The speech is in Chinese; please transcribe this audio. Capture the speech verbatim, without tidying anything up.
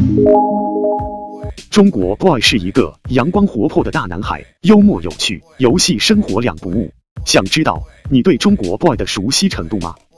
中国 boy 是一个阳光活泼的大男孩，幽默有趣，游戏生活两不误。想知道你对中国 boy 的熟悉程度吗？